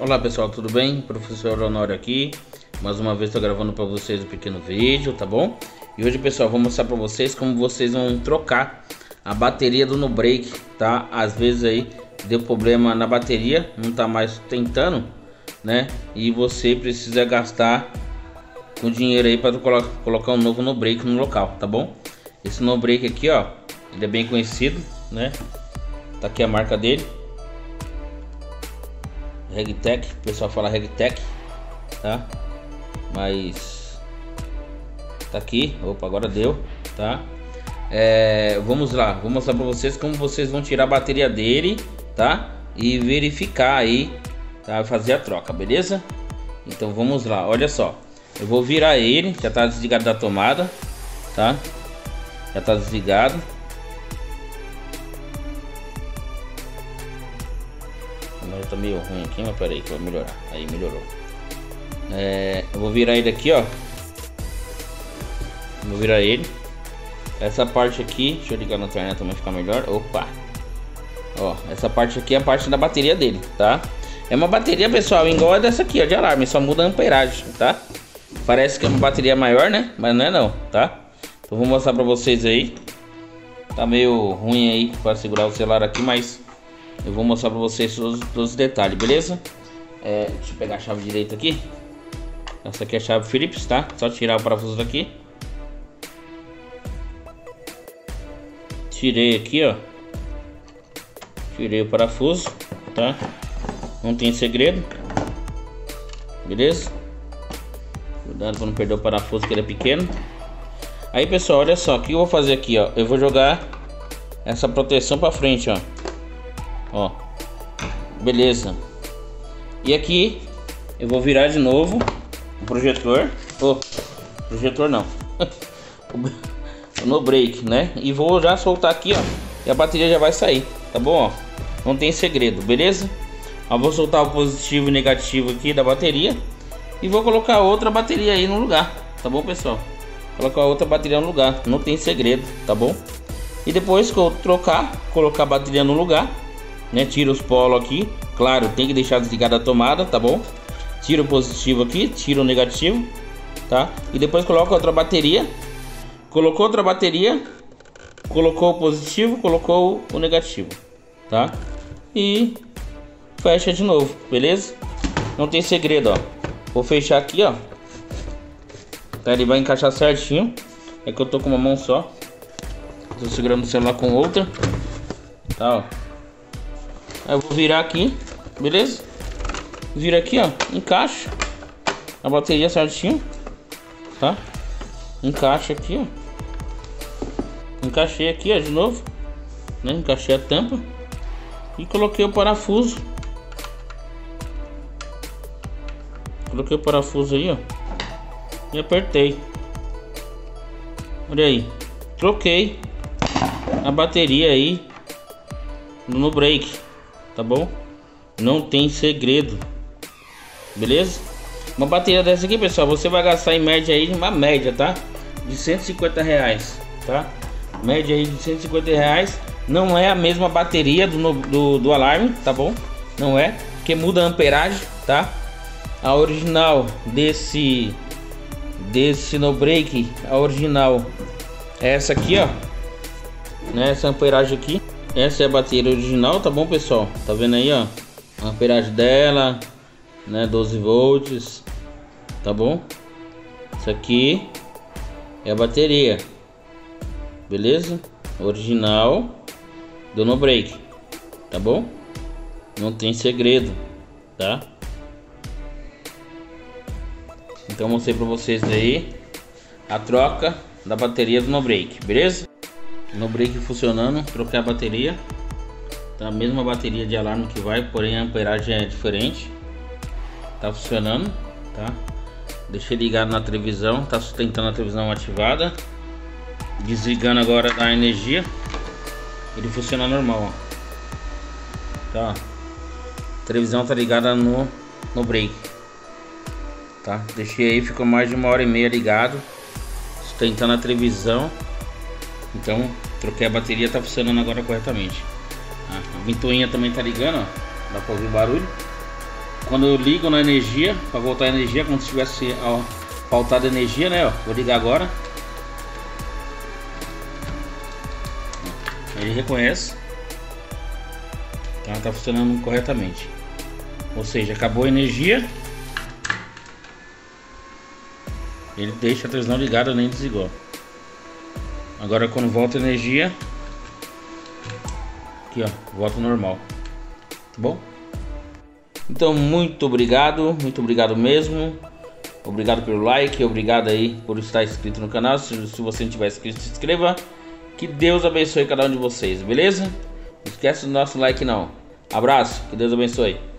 Olá pessoal, tudo bem? Professor Honório aqui. Mais uma vez estou gravando para vocês um pequeno vídeo, tá bom? E hoje pessoal, vou mostrar para vocês como vocês vão trocar a bateria do NoBreak, tá? Às vezes aí deu problema na bateria, não tá mais tentando, né? E você precisa gastar com dinheiro aí para colocar um novo NoBreak no local, tá bom? Esse NoBreak aqui, ó, ele é bem conhecido, né? Tá aqui a marca dele, Regtech, o pessoal fala Regtech, tá? Mas tá aqui, opa, agora deu, tá? Vamos lá, vou mostrar pra vocês como vocês vão tirar a bateria dele, tá? E verificar aí, tá? Fazer a troca, beleza? Então vamos lá, olha só, eu vou virar ele, já tá desligado da tomada, tá? Já tá desligado. Tá meio ruim aqui, mas peraí que vai melhorar. Aí melhorou. Eu vou virar ele aqui, ó. Vou virar ele. Essa parte aqui, deixa eu ligar na internet também ficar melhor. Opa. Ó, essa parte aqui é a parte da bateria dele, tá? É uma bateria, pessoal, igual a dessa aqui, ó, de alarme, só muda a amperagem, tá? Parece que é uma bateria maior, né? Mas não é não, tá? Então vou mostrar pra vocês aí. Tá meio ruim aí para segurar o celular aqui, mas eu vou mostrar pra vocês todos os detalhes, beleza? Deixa eu pegar a chave direita aqui. Essa aqui é a chave Phillips, tá? Só tirar o parafuso daqui. Tirei aqui, ó. Tirei o parafuso, tá? Não tem segredo. Beleza? Cuidado pra não perder o parafuso, que ele é pequeno. Aí, pessoal, olha só. O que eu vou fazer aqui, ó? Eu vou jogar essa proteção pra frente, ó. Ó, beleza. E aqui eu vou virar de novo o projetor. Projetor não. O NoBreak, né? E vou já soltar aqui, ó. E a bateria já vai sair, tá bom? Ó, não tem segredo, beleza? Eu vou soltar o positivo e negativo aqui da bateria. E vou colocar outra bateria aí no lugar, tá bom, pessoal? Colocar outra bateria no lugar, não tem segredo, tá bom? E depois que eu trocar, colocar a bateria no lugar, né? Tira os polos aqui, claro, tem que deixar desligada a tomada, tá bom? Tira o positivo aqui, tira o negativo, tá? E depois coloca outra bateria. Colocou outra bateria, colocou o positivo, colocou o negativo, tá? E fecha de novo, beleza? Não tem segredo, ó. Vou fechar aqui, ó. Tá, ele vai encaixar certinho. É que eu tô com uma mão só. Tô segurando o celular com outra. Tá, ó. Aí eu vou virar aqui, beleza? Vira aqui, ó, encaixa a bateria certinho, tá? Encaixa aqui, ó. Encaixei aqui, ó, de novo, né? Encaixei a tampa e coloquei o parafuso. Coloquei o parafuso aí, ó, e apertei. Olha aí, troquei a bateria aí no NoBreak. Tá bom? Não tem segredo. Beleza? Uma bateria dessa aqui, pessoal, você vai gastar em média aí, uma média, tá? De R$150, tá? Média aí de R$150. Não é a mesma bateria do alarme, tá bom? Não é, porque muda a amperagem, tá? A original desse NoBreak, a original é essa aqui, ó, né? Essa amperagem aqui. Essa é a bateria original, tá bom, pessoal? Tá vendo aí, ó, a amperagem dela, né, 12 volts, tá bom? Isso aqui é a bateria, beleza? Original do NoBreak, tá bom? Não tem segredo, tá? Então eu mostrei pra vocês aí a troca da bateria do NoBreak, beleza? NoBreak funcionando, troquei a bateria. Tá a mesma bateria de alarme que vai, porém a amperagem é diferente. Tá funcionando, tá? Deixei ligado na televisão, tá sustentando a televisão ativada. Desligando agora a energia. Ele funciona normal, ó. Tá? A televisão tá ligada no NoBreak, tá? Deixei aí, ficou mais de 1h30 ligado, sustentando a televisão. Então, troquei a bateria, tá funcionando agora corretamente. A ventoinha também tá ligando, ó. Dá pra ouvir o barulho. quando eu ligo na energia, para voltar a energia, como se tivesse faltado energia, né? Ó, vou ligar agora. Ele reconhece. Tá funcionando corretamente. Ou seja, acabou a energia. Ele deixa a televisão ligada, nem desligou. Agora quando volta a energia, aqui ó, volta normal. Tá bom? Então muito obrigado mesmo. Obrigado pelo like, obrigado aí por estar inscrito no canal. Se você não tiver inscrito, se inscreva. Que Deus abençoe cada um de vocês, beleza? Não esquece do nosso like não. Abraço, que Deus abençoe.